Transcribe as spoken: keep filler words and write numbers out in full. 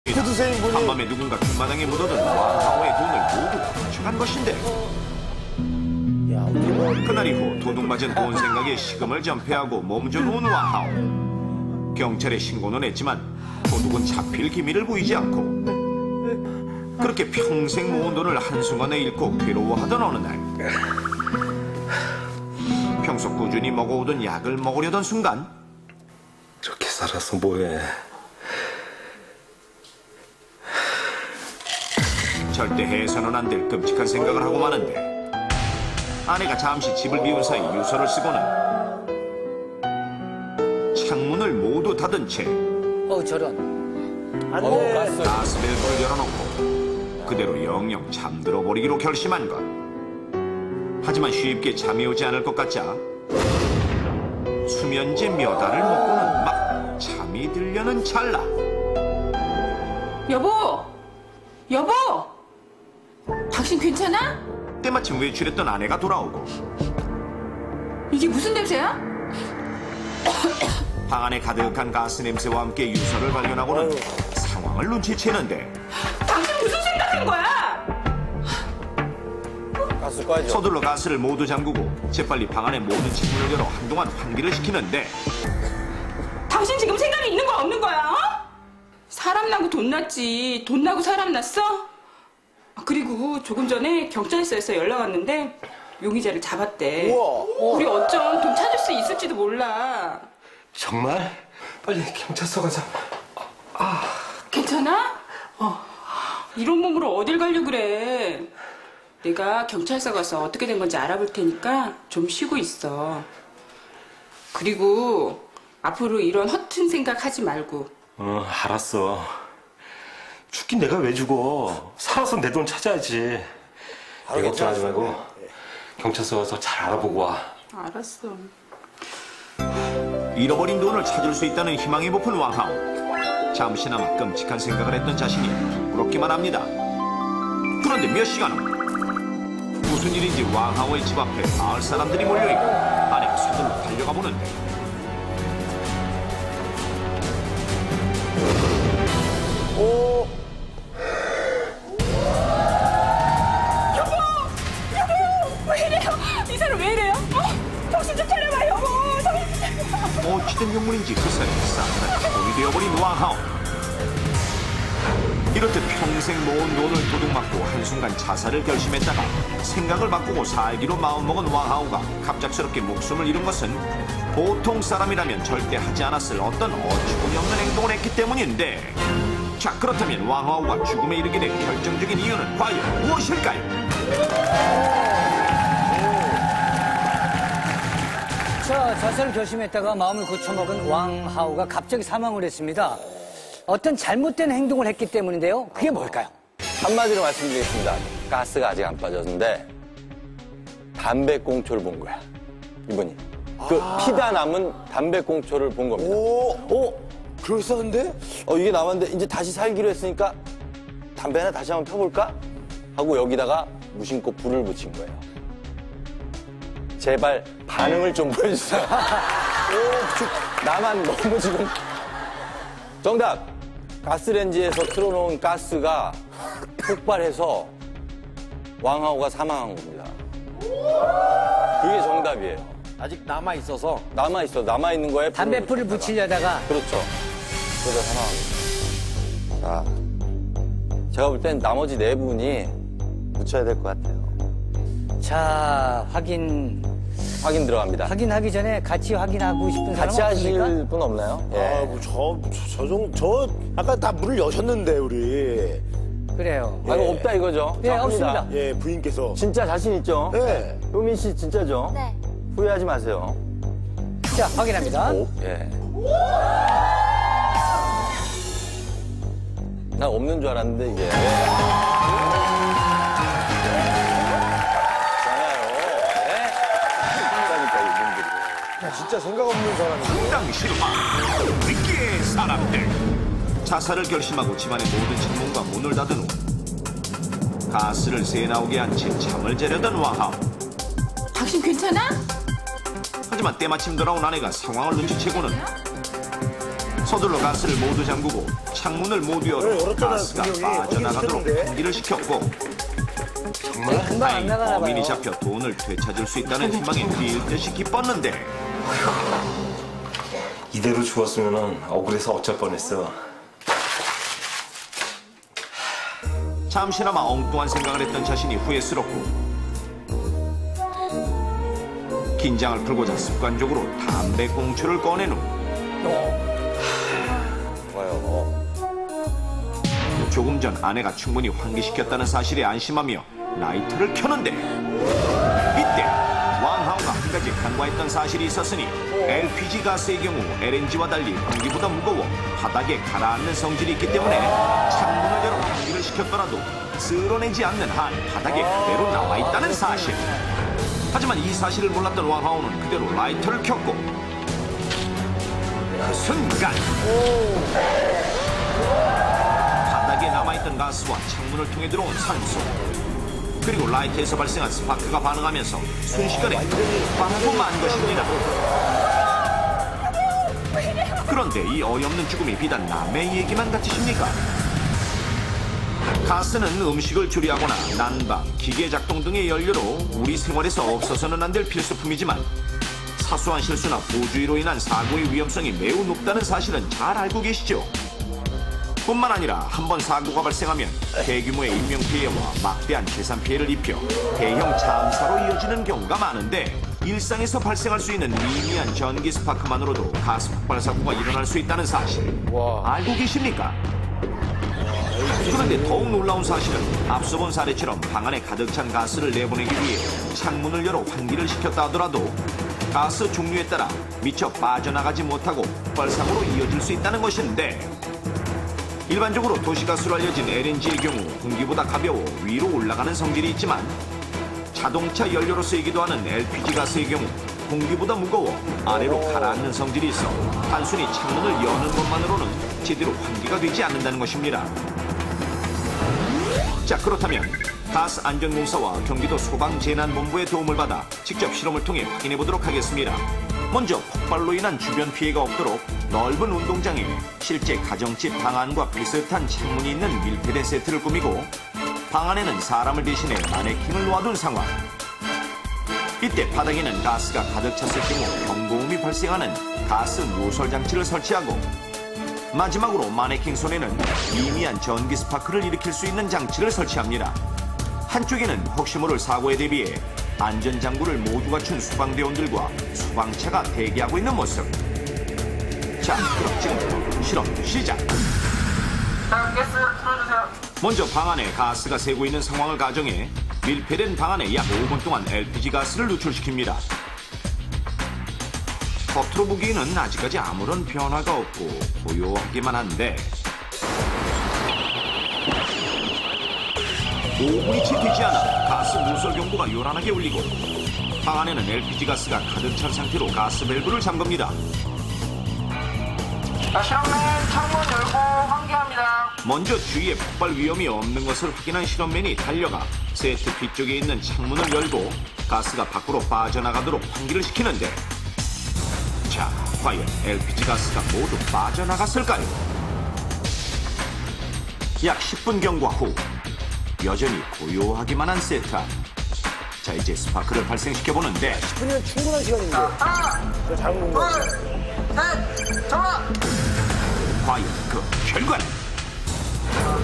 푸드세인분이 한밤에 누군가 뒷마당에 묻어둔 왕하오의 돈을 모두 훔쳐간 것인데 야, 어떻게 뭐 그날 이후 도둑맞은 돈 생각에 식음을 전폐하고 몸져놓은 왕하오. 경찰에 신고는 했지만 도둑은 잡힐 기미를 보이지 않고 그렇게 평생 모은 돈을 한순간에 잃고 괴로워하던 어느 날 평소 꾸준히 먹어오던 약을 먹으려던 순간 이렇게 살아서 뭐해. 절대 해서는 안 될 끔찍한 생각을 하고 마는데 아내가 잠시 집을 비운 사이 유서를 쓰고는 창문을 모두 닫은 채 어 저런. 안 어우, 돼. 가스. 가스밸브를 열어놓고 그대로 영영 잠들어 버리기로 결심한 것. 하지만 쉽게 잠이 오지 않을 것 같자 수면제 몇 알을 먹고는 막 잠이 들려는 찰나 여보! 여보! 당신 괜찮아? 때마침 외출했던 아내가 돌아오고 이게 무슨 냄새야? 방 안에 가득한 가스 냄새와 함께 유서를 발견하고는 상황을 눈치채는데 당신 무슨 생각한 거야? 가스 꺼야죠. 서둘러 가스를 모두 잠그고 재빨리 방 안에 모든 창문을 열어 한동안 환기를 시키는데 당신 지금 생각이 있는 거야 없는 거야? 어? 사람 나고 돈 났지. 돈 나고 사람 났어? 아, 그리고 조금 전에 경찰서에서 연락 왔는데 용의자를 잡았대. 우와. 우리 어쩜 돈 찾을 수 있을지도 몰라. 정말? 빨리 경찰서 가자. 괜찮아? 어. 이런 몸으로 어딜 가려 그래. 내가 경찰서 가서 어떻게 된 건지 알아볼 테니까 좀 쉬고 있어. 그리고 앞으로 이런 허튼 생각 하지 말고. 어, 알았어. 죽긴 내가 왜 죽어. 살아서 내 돈 찾아야지. 내 걱정하지 말고 경찰서 가서 잘 알아보고 와. 알았어. 잃어버린 돈을 찾을 수 있다는 희망에 부푼 왕하오. 잠시나마 끔찍한 생각을 했던 자신이 부끄럽기만 합니다. 그런데 몇 시간 후 무슨 일인지 왕하오의 집 앞에 마을 사람들이 몰려있고 아내가 서둘러 달려가 보는데 오. 왜 이래요? 이 사람 왜 이래요? 어? 정신 좀 차려봐, 여보. 어찌된 영문인지 그 사이에 싸늘한 돈이 되어버린 왕하오. 이렇듯 평생 모은 돈을 도둑맞고 한순간 자살을 결심했다가 생각을 바꾸고 살기로 마음먹은 왕하오가 갑작스럽게 목숨을 잃은 것은 보통 사람이라면 절대 하지 않았을 어떤 어처구니 없는 행동을 했기 때문인데 자 그렇다면 왕하오가 죽음에 이르게 된 결정적인 이유는 과연 무엇일까요? 자, 자살을 결심했다가 마음을 고쳐먹은 왕하오가 갑자기 사망을 했습니다. 어떤 잘못된 행동을 했기 때문인데요. 그게 뭘까요? 한마디로 말씀드리겠습니다. 가스가 아직 안 빠졌는데 담배꽁초를 본 거야. 이분이. 그 피다 남은 담배꽁초를 본 겁니다. 오. 오! 그럴싸한데? 어, 이게 남았는데 이제 다시 살기로 했으니까 담배 하나 다시 한번 펴볼까? 하고 여기다가 무심코 불을 붙인 거예요. 제발 반응을 좀 보여주세요. 오, 저, 나만 너무 지금. 정답! 가스레인지에서 틀어놓은 가스가 폭발해서 왕하오가 사망한 겁니다. 그게 정답이에요. 아직 남아 있어서. 남아있어. 남아있는 거에. 담배불을 붙이다가. 붙이려다가 그렇죠. 그러다 사망한 겁니다. 자, 제가 볼 땐 나머지 네 분이 붙여야 될 것 같아요. 자, 확인. 확인 들어갑니다. 확인하기 전에 같이 확인하고 싶은 사람 같이 없습니까? 하실 분 없나요? 예. 아, 뭐 저, 저, 저 정도, 저, 아까 다 문을 여셨는데, 우리. 그래요. 아, 이거 없다 이거죠? 예, 자, 없습니다. 합니다. 예, 부인께서. 진짜 자신 있죠? 네. 효민 씨 진짜죠? 네. 후회하지 마세요. 자, 확인합니다. 예. 나 없는 줄 알았는데 이게. 진짜 생각 없는 사람이. 상당 실화 위기의 사람들 자살을 결심하고 집안의 모든 창문과 문을 닫은 후 가스를 새 나오게 한 채 잠을 재려던 왕하오. 당신 괜찮아? 하지만 때마침 돌아온 아내가 상황을 눈치채고는 서둘러 가스를 모두 잠그고 창문을 모두 열어 네, 열었잖아요, 가스가 분명히. 빠져나가도록 거기 환기를 시켰고 금방 안 다행히 나가나 범인이 봐요. 잡혀 돈을 되찾을 수 있다는 희망에 뛸 듯이 기뻤는데 이대로 죽었으면 억울해서 어쩔 뻔했어. 잠시나마 엉뚱한 생각을 했던 자신이 후회스럽고 긴장을 풀고자 습관적으로 담배 꽁초를 꺼낸 후 좋아요. 조금 전 아내가 충분히 환기시켰다는 사실에 안심하며 라이터를 켜는데 이때 왕하오가 한 가지 간과했던 사실이 있었으니 엘피지 가스의 경우 엘엔지와 달리 공기보다 무거워 바닥에 가라앉는 성질이 있기 때문에 창문을 열어 환기를 시켰더라도 쓸어내지 않는 한 바닥에 그대로 남아있다는 사실. 하지만 이 사실을 몰랐던 왕하오는 그대로 라이터를 켰고 그 순간 바닥에 남아있던 가스와 창문을 통해 들어온 산소 그리고 라이터에서 발생한 스파크가 반응하면서 순식간에 빵꾸 만 것입니다. 그런데 이 어이없는 죽음이 비단 남의 얘기만 같으십니까? 가스는 음식을 조리하거나 난방, 기계 작동 등의 연료로 우리 생활에서 없어서는 안 될 필수품이지만 사소한 실수나 부주의로 인한 사고의 위험성이 매우 높다는 사실은 잘 알고 계시죠? 뿐만 아니라 한 번 사고가 발생하면 대규모의 인명피해와 막대한 재산 피해를 입혀 대형 참사로 이어지는 경우가 많은데 일상에서 발생할 수 있는 미미한 전기 스파크만으로도 가스 폭발 사고가 일어날 수 있다는 사실 알고 계십니까? 그런데 더욱 놀라운 사실은 앞서 본 사례처럼 방 안에 가득 찬 가스를 내보내기 위해 창문을 열어 환기를 시켰다 하더라도 가스 종류에 따라 미처 빠져나가지 못하고 폭발사고로 이어질 수 있다는 것인데 일반적으로 도시가스로 알려진 엘엔지의 경우 공기보다 가벼워 위로 올라가는 성질이 있지만 자동차 연료로 쓰이기도 하는 엘피지 가스의 경우 공기보다 무거워 아래로 가라앉는 성질이 있어 단순히 창문을 여는 것만으로는 제대로 환기가 되지 않는다는 것입니다. 자, 그렇다면 가스안전공사와 경기도 소방재난본부의 도움을 받아 직접 실험을 통해 확인해 보도록 하겠습니다. 먼저 폭발로 인한 주변 피해가 없도록 넓은 운동장에 실제 가정집 방안과 비슷한 창문이 있는 밀폐된 세트를 꾸미고 방 안에는 사람을 대신해 마네킹을 놓아둔 상황. 이때 바닥에는 가스가 가득 찼을 경우 경고음이 발생하는 가스 누설 장치를 설치하고 마지막으로 마네킹 손에는 미미한 전기 스파크를 일으킬 수 있는 장치를 설치합니다. 한쪽에는 혹시 모를 사고에 대비해 안전장구를 모두 갖춘 소방대원들과 소방차가 대기하고 있는 모습. 자, 그럼 지금부터 실험 시작. 자, 가스 틀어주세요. 먼저 방 안에 가스가 새고 있는 상황을 가정해 밀폐된 방 안에 약 오 분 동안 엘피지 가스를 누출시킵니다. 겉으로 보기에는 아직까지 아무런 변화가 없고 고요하기만 한데 오 분이 채 되지 않아 가스 누설 경보가 요란하게 울리고 방 안에는 엘피지 가스가 가득 찬 상태로 가스 밸브를 잠깁니다. 자, 실험맨 창문 열고 환기합니다. 먼저 주위에 폭발 위험이 없는 것을 확인한 실험맨이 달려가 세트 뒤쪽에 있는 창문을 열고 가스가 밖으로 빠져나가도록 환기를 시키는데 자, 과연 엘피지 가스가 모두 빠져나갔을까요? 약 십 분 경과 후 여전히 고요하기만 한 세트 안. 자, 이제 스파크를 발생시켜보는데 십 분이면 충분한 시간인데. 하나, 저 잘못 본 거. 둘, 셋, 전화! 과연 그 결과는?